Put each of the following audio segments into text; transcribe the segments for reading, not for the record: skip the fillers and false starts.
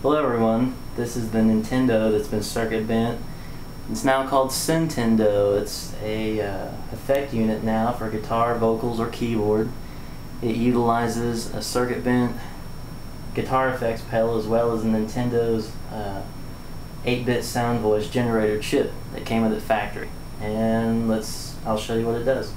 Hello everyone, this is the Nintendo that's been circuit bent. It's now called Syntendo. It's a effect unit now for guitar, vocals, or keyboard. It utilizes a circuit bent guitar effects pedal as well as Nintendo's 8-bit sound voice generator chip that came with it factory. And I'll show you what it does.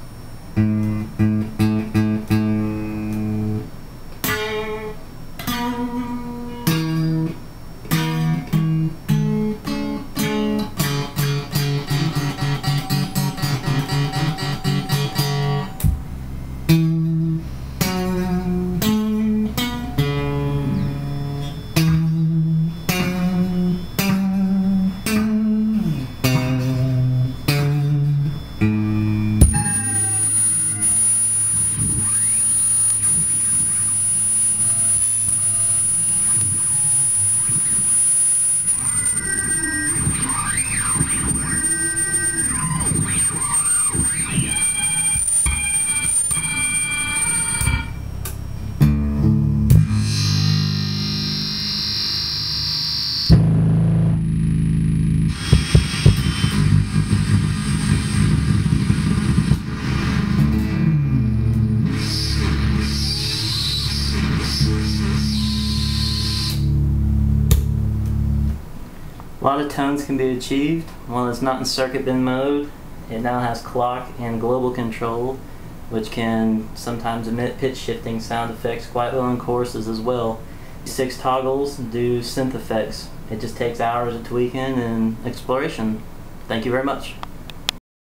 A lot of tones can be achieved while it's not in circuit bend mode. It now has clock and global control, which can sometimes emit pitch shifting sound effects quite well in choruses as well. 6 toggles do synth effects. It just takes hours of tweaking and exploration. Thank you very much.